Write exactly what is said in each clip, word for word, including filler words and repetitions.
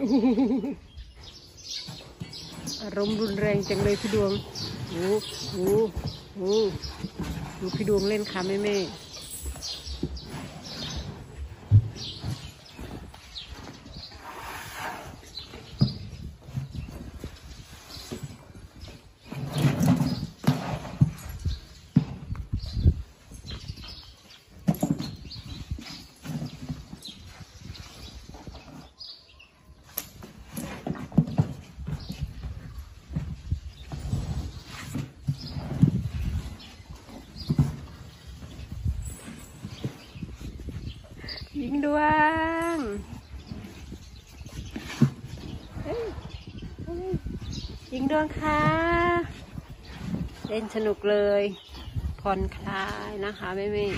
อารมณ์รุนแรงจังเลยพี่ดวงโอ้โหโอ้ดูพี่ดวงเล่นค่ะแม่แม่ยิงดวงยิงดวงค่ะเล่นสนุกเลยผ่อนคลายนะคะแม่แม่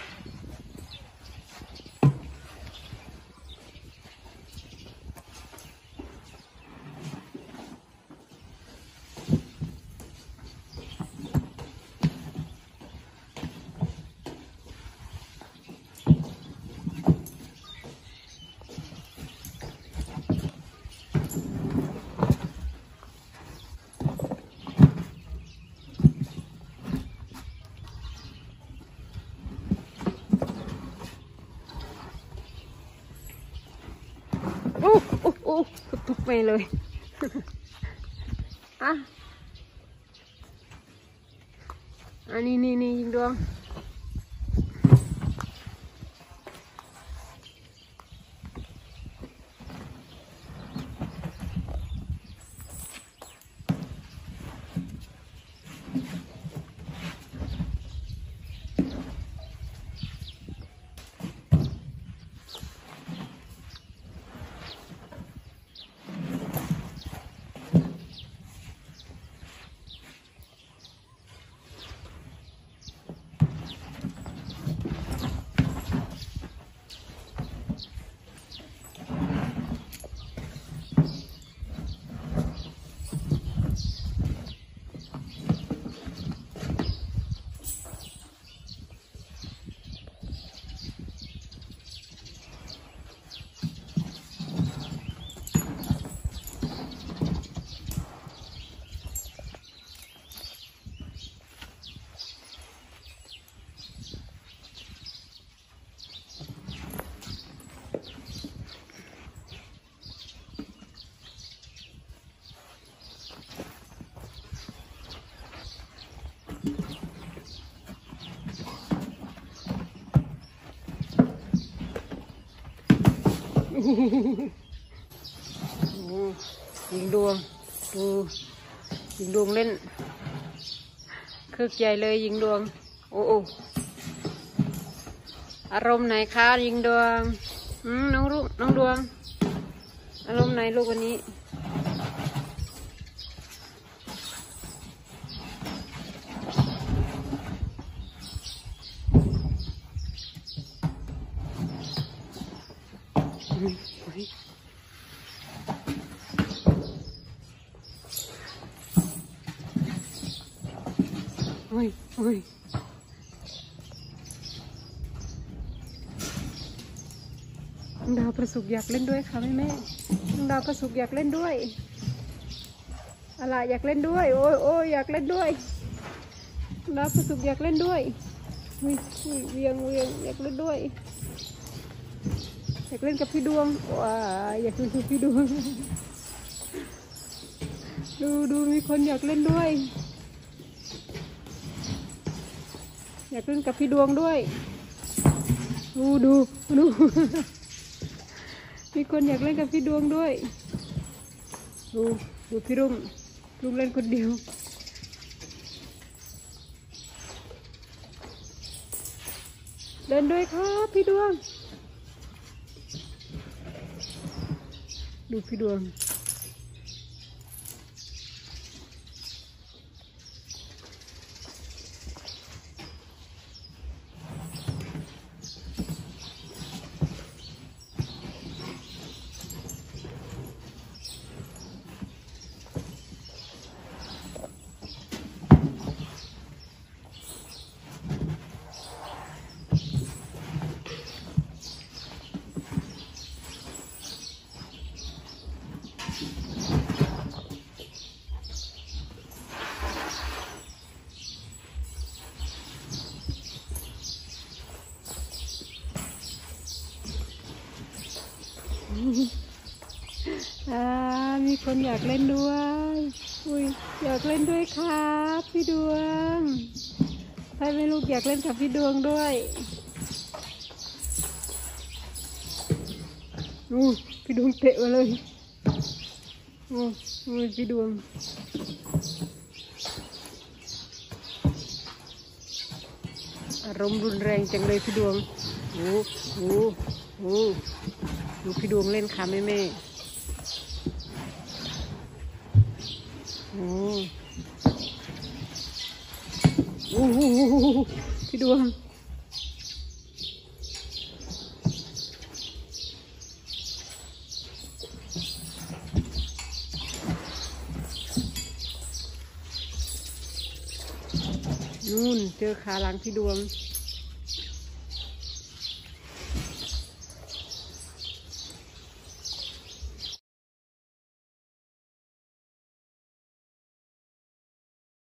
โอ้โอ้โอ้ทุกไปเลยอ่ะอันนี้นี่นี่ยิงดวงยิงดวงดูยิงดวงเล่นคึกใหญ่เลยยิงดวงโอ้โออารมณ์ไหนคะยิงดวงอืมน้องลูกน้องดวงอารมณ์ไหนลูกวันนี้โอ้ยโอ้ยน้องดาวประสุกอยากเล่นด้วยค่ะแม่แม่น้องดาวประสุกอยากเล่นด้วยอะไรอยากเล่นด้วยโอ้ยโอ้ยอยากเล่นด้วยน้องดาวประสุกอยากเล่นด้วยอุ้ยอุ้ยเวียงเวียงอยากเล่นด้วยอยากเล่นกับพี่ดวงว้าอยากเล่นกับพี่ดวงดูดูมีคนอยากเล่นด้วยอยากเล่นกับพี่ดวงด้วยดูดูดูมีคนอยากเล่นกับพี่ดวงด้วยดูดูพี่รุ่งรุ่งเล่นคนเดียวเล่นด้วยครับพี่ดวงดูพี่ดวงอ่ามีคนอยากเล่นด้วยอุ้ยอยากเล่นด้วยครับพี่ดวงใครไม่ลูกอยากเล่นกับพี่ดวงด้วยอู้พี่ดวงเตะมาเลยอู้อู้พี่ดวงอารมณ์รุนแรงจังเลยพี่ดวงโอ้โหโอ้ดูพี่ดวงเล่นค่ะแม่แม่โอ้โอ้โหพี่ดวงนู่นเจอขาหลังพี่ดวง